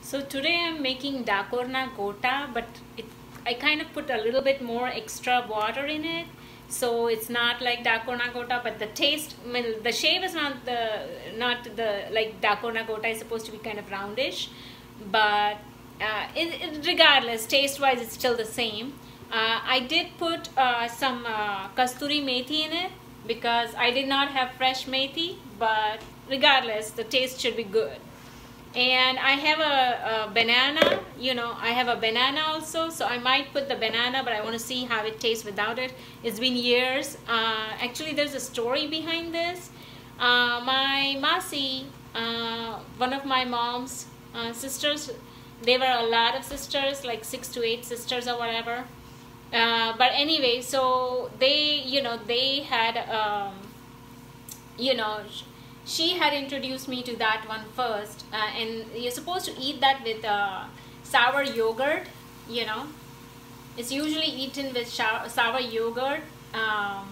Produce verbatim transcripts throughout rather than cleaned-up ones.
So today I'm making dakorna gota, but it, I kind of put a little bit more extra water in it. So it's not like dakorna gota, but the taste, I mean, the shape is not the, not the, like dakorna gota is supposed to be kind of roundish. But uh, it, it, regardless, taste-wise, it's still the same. Uh, I did put uh, some uh, kasturi methi in it because I did not have fresh methi, but regardless, the taste should be good. And I have a, a banana, you know, I have a banana also, so I might put the banana, but I want to see how it tastes without it. It's been years. Uh, actually, there's a story behind this. Uh, my Masi, uh, one of my mom's uh, sisters, there were a lot of sisters, like six to eight sisters or whatever. Uh, but anyway, so they, you know, they had, um, you know, she had introduced me to that one first, uh, and you're supposed to eat that with uh, sour yogurt, you know. It's usually eaten with sour yogurt. Um,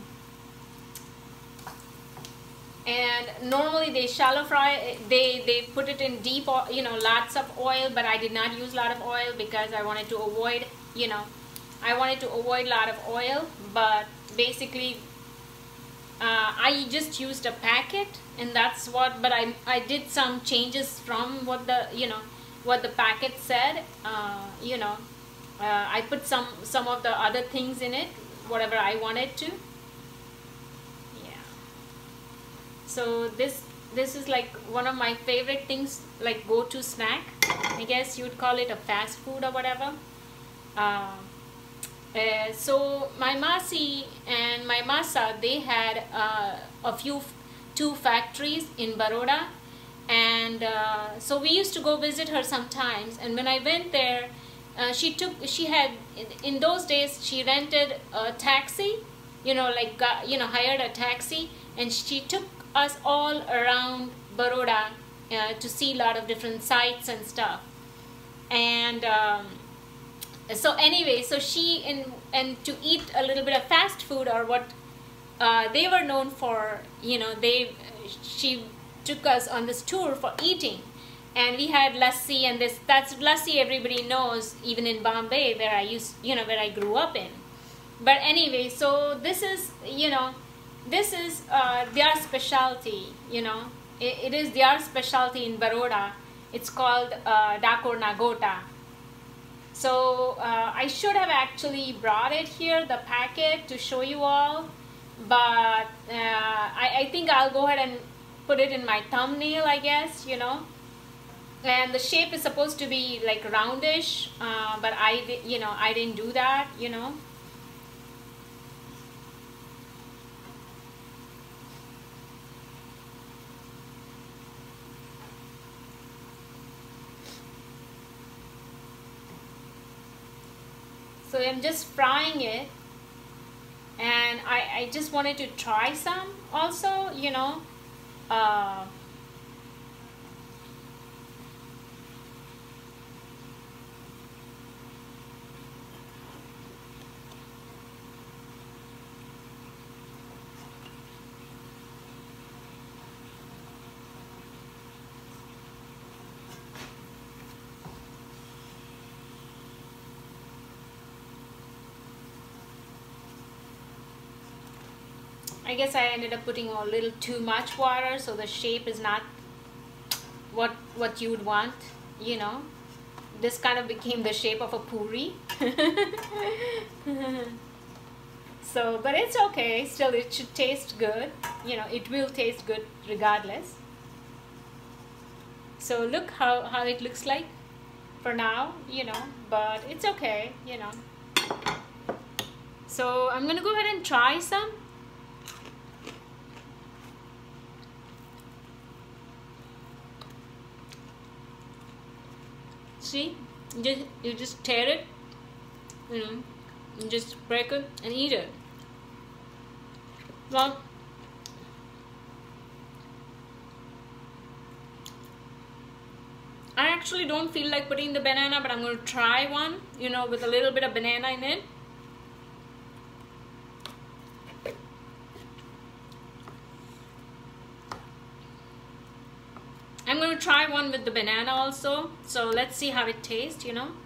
and normally they shallow fry, they, they put it in deep, you know, lots of oil, but I did not use a lot of oil because I wanted to avoid, you know, I wanted to avoid a lot of oil, but basically uh, I just used a packet, and that's what, but I, I did some changes from what the, you know, what the packet said, uh, you know, uh, I put some, some of the other things in it, whatever I wanted to. Yeah. So this, this is like one of my favorite things, like go-to snack. I guess you'd call it a fast food or whatever. Uh, uh, so my Masi and my Masa, they had uh, a few two factories in Baroda, and uh, so we used to go visit her sometimes. And when I went there, uh, she took she had in those days she rented a taxi, you know, like got, you know, hired a taxi, and she took us all around Baroda uh, to see a lot of different sites and stuff. And um, so anyway, so she and and to eat a little bit of fast food, or what Uh, they were known for, you know, they, she took us on this tour for eating, and we had lassi, and this, that's lassi everybody knows, even in Bombay, where I used, you know, where I grew up in. But anyway, so this is, you know, this is uh, their specialty, you know, it, it is their specialty in Baroda. It's called uh, dakorna gota. So uh, I should have actually brought it here, the packet, to show you all. But uh, I, I think I'll go ahead and put it in my thumbnail, I guess, you know. And the shape is supposed to be like roundish, uh, but I, you know, I didn't do that, you know. So I'm just frying it. And I, I just wanted to try some also, you know. Uh, I guess I ended up putting a little too much water, so the shape is not what what you would want, you know. This kind of became the shape of a puri. So, but it's okay. Still, it should taste good. You know, it will taste good regardless. So look how, how it looks like for now, you know, but it's okay, you know. So I'm gonna go ahead and try some. See, you just, you just tear it, you know, you just break it and eat it. Well, I actually don't feel like putting the banana, but I'm going to try one, you know, with a little bit of banana in it. I'm going to try one with the banana also. So let's see how it tastes, you know.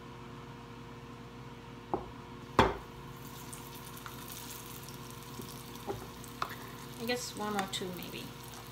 I guess one or two maybe.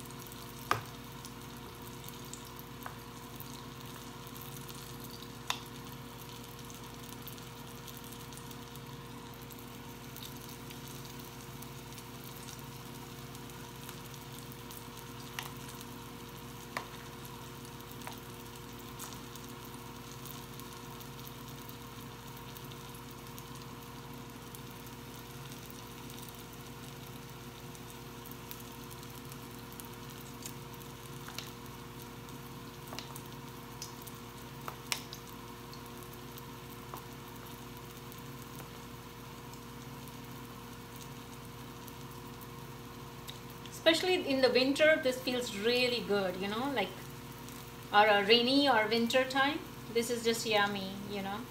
Especially in the winter, this feels really good, you know, like, or a rainy or winter time. This is just yummy, you know.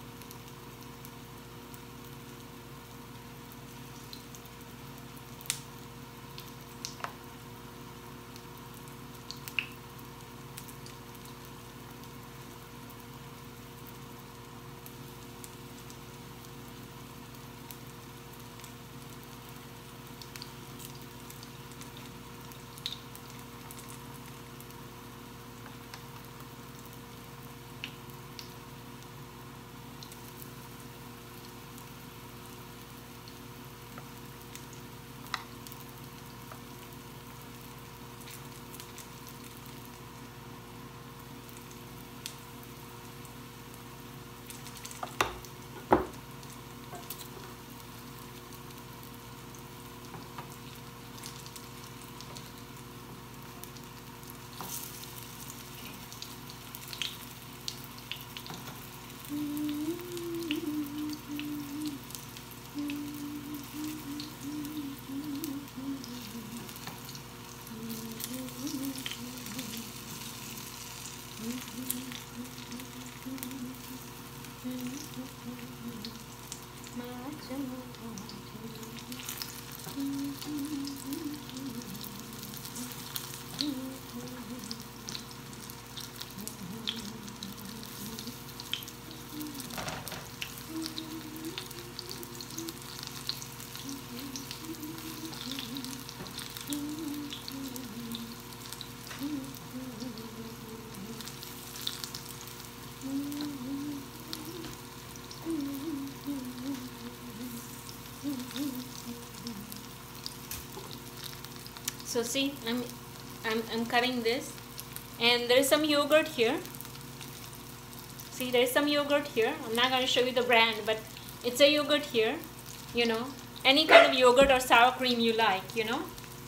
So see, I'm, I'm, I'm cutting this, and there is some yogurt here. See, there is some yogurt here. I'm not going to show you the brand, but it's a yogurt here, you know, any kind of yogurt or sour cream you like, you know.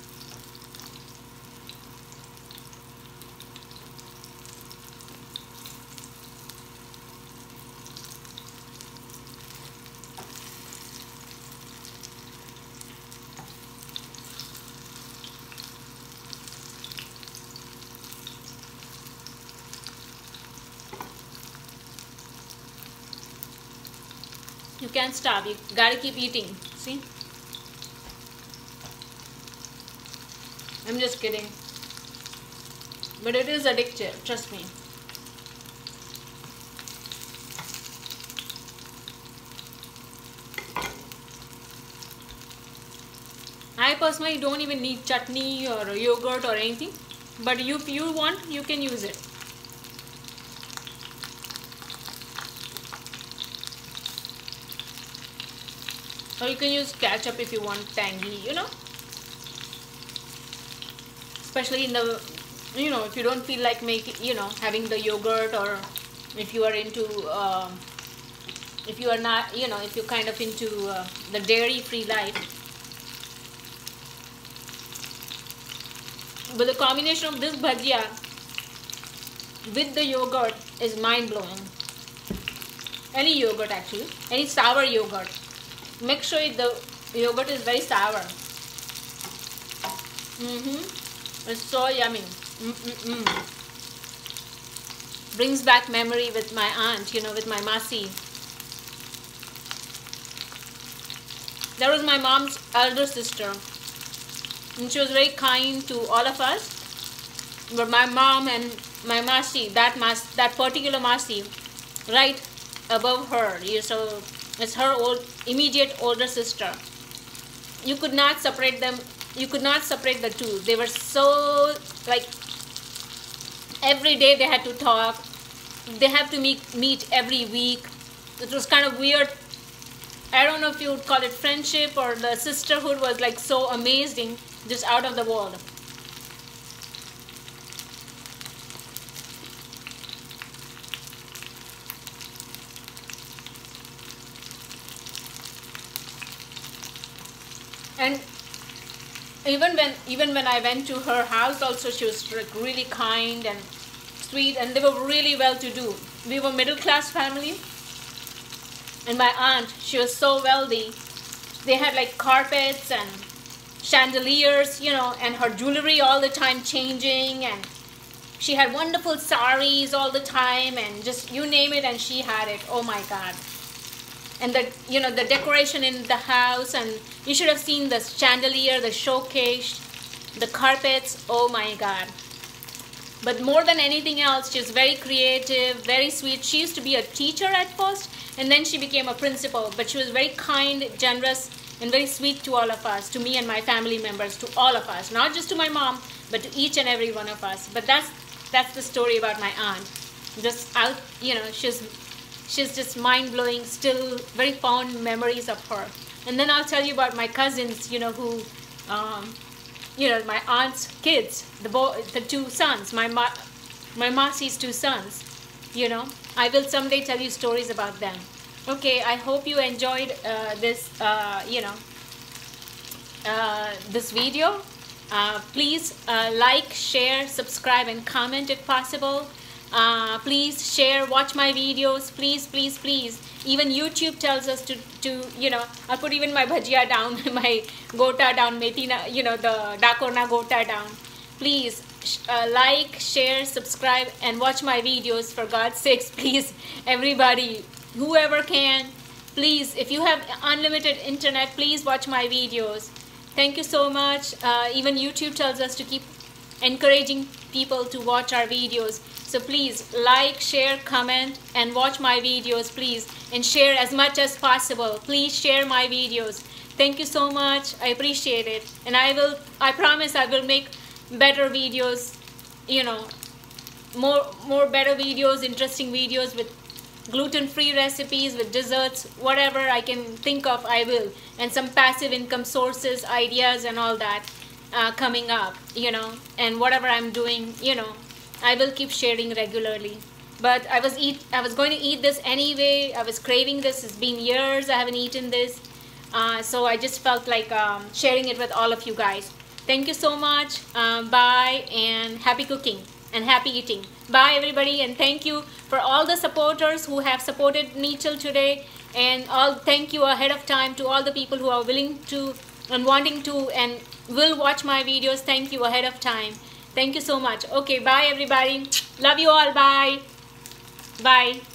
You can't stop, you gotta keep eating, see? I'm just kidding. But it is addictive, trust me. I personally don't even need chutney or yogurt or anything. But if you want, you can use it. Or you can use ketchup if you want tangy, you know. Especially in the, you know, if you don't feel like making, you know, having the yogurt, or if you are into, uh, if you are not, you know, if you're kind of into uh, the dairy-free life. But the combination of this bhajia with the yogurt is mind-blowing. Any yogurt actually, any sour yogurt. Make sure the yogurt is very sour. Mm-hmm. It's so yummy. Mm-mm-mm. Brings back memory with my aunt, you know, with my Masi. That was my mom's elder sister. And she was very kind to all of us. But my mom and my Masi, that mas that particular Masi, right above her. You so it's her old immediate older sister. You could not separate them. You could not separate the two. They were so like every day they had to talk. They have to meet meet every week. It was kind of weird. I don't know if you would call it friendship, or the sisterhood was like so amazing, just out of the world. And even when even when I went to her house also, she was like really kind and sweet, and they were really well to do. We were middle class family. And my aunt, she was so wealthy. They had like carpets and chandeliers, you know, and her jewelry all the time changing, and she had wonderful saris all the time, and just you name it and she had it. Oh my God. And the, you know, the decoration in the house, and you should have seen the chandelier, the showcase, the carpets. Oh my God. But more than anything else, she's very creative, very sweet. She used to be a teacher at first, and then she became a principal. But she was very kind, generous, and very sweet to all of us, to me and my family members, to all of us. Not just to my mom, but to each and every one of us. But that's that's the story about my aunt. Just out, you know, she's she's just mind-blowing. Still very fond memories of her. And then I'll tell you about my cousins, you know, who. Um, You know, my aunt's kids, the boy, the two sons, my ma my Masi's two sons. You know, I will someday tell you stories about them. Okay, I hope you enjoyed uh, this. Uh, you know, uh, this video. Uh, please uh, like, share, subscribe, and comment if possible. Uh, please share, watch my videos. Please, please, please. Even YouTube tells us to, to you know, I'll put even my bhajia down, my gota down, methi, you know, the dakorna gota down. Please uh, like, share, subscribe, and watch my videos for God's sakes. Please, everybody, whoever can, please, if you have unlimited internet, please watch my videos. Thank you so much. Uh, even YouTube tells us to keep encouraging people to watch our videos. So please like, share, comment, and watch my videos, please. And share as much as possible. Please share my videos. Thank you so much. I appreciate it. And I will, I promise I will make better videos, you know, more, more better videos, interesting videos with gluten-free recipes, with desserts, whatever I can think of, I will. And some passive income sources, ideas, and all that uh, coming up, you know. And whatever I'm doing, you know, I will keep sharing regularly. But I was eat. I was going to eat this anyway. I was craving this. It's been years I haven't eaten this. Uh, so I just felt like um, sharing it with all of you guys. Thank you so much. Um, bye, and happy cooking and happy eating. Bye, everybody, and thank you for all the supporters who have supported me till today. And all thank you ahead of time to all the people who are willing to and wanting to and will watch my videos. Thank you ahead of time. Thank you so much. Okay, bye everybody. Love you all. Bye. Bye.